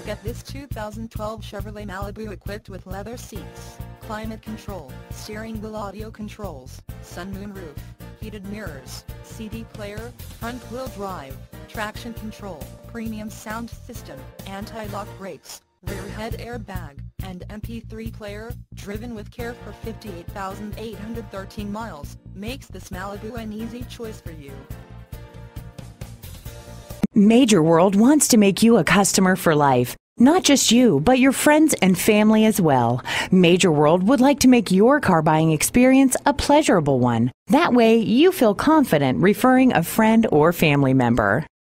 look at this 2012 Chevrolet Malibu equipped with leather seats, climate control, steering wheel audio controls, sunmoon roof, heated mirrors, CD player, front-wheel drive, traction control, premium sound system, anti-lock brakes, rear head airbag, and MP3 player, driven with care for 58,813 miles, makes this Malibu an easy choice for you. Major World wants to make you a customer for life. Not just you, but your friends and family as well. Major World would like to make your car buying experience a pleasurable one. That way, you feel confident referring a friend or family member.